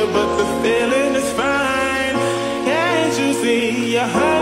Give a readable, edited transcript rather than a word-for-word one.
but the feeling is fine. Can't you see you're hurt?